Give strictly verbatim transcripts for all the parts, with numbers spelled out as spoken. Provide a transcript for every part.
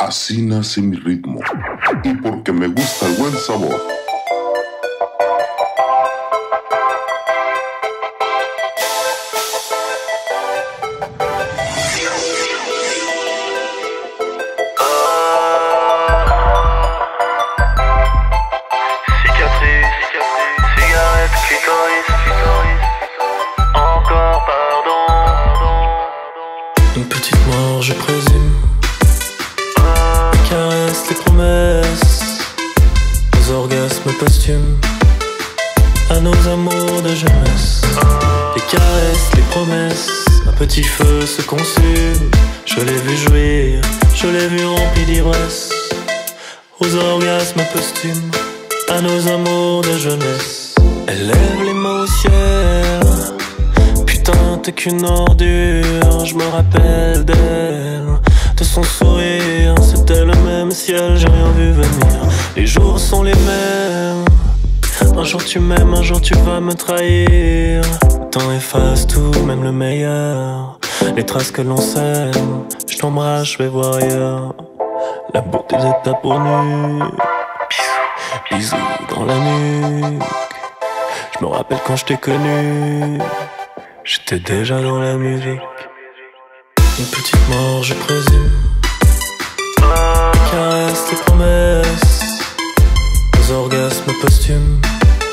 Así nace mi ritmo y porque me gusta el buen sabor. Cicatrice, cigarette, clitoris, encore pardon. Une petite mort, je présume. Les caresses, les promesses, aux orgasmes posthumes, à nos amours de jeunesse. Les caresses, les promesses, un petit feu se consume. Je l'ai vu jouir, je l'ai vu rempli d'ivresse, aux orgasmes posthumes, à nos amours de jeunesse. Elle lève les mains au ciel, putain t'es qu'une ordure. Je me rappelle d'elle, de son sourire, c'était le même ciel, j'ai rien vu venir. Les jours sont les mêmes, un jour tu m'aimes, un jour tu vas me trahir. Le temps efface tout, même le meilleur, les traces que l'on sème. Je t'embrasse, je vais voir ailleurs, la beauté de ta peau nue. Bisous dans la nuque. Je me rappelle quand je t'ai connu, j'étais déjà dans la musique. Une petite mort, je présume. Les caresses, les promesses, aux orgasmes posthumes,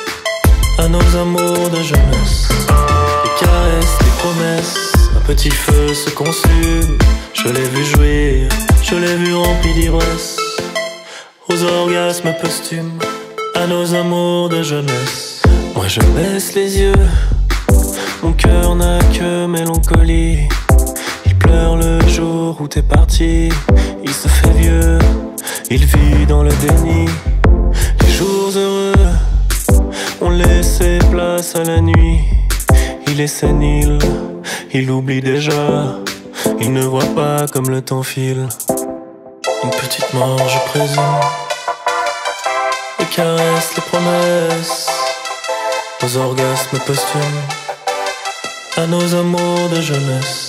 à nos amours de jeunesse. Les caresses, les promesses, un petit feu se consume. Je l'ai vu jouir, je l'ai vu rempli d'ivresse, aux orgasmes posthumes, à nos amours de jeunesse. Moi je baisse les yeux, mon cœur n'a que mélancolie. Il pleure le jour où t'es parti, il se fait vieux, il vit dans le déni. Les jours heureux ont laissé place à la nuit. Il est sénile, il oublie déjà, il ne voit pas comme le temps file. Une petite mort, je présume. Les caresses, les promesses, aux orgasmes posthumes, à nos amours de jeunesse.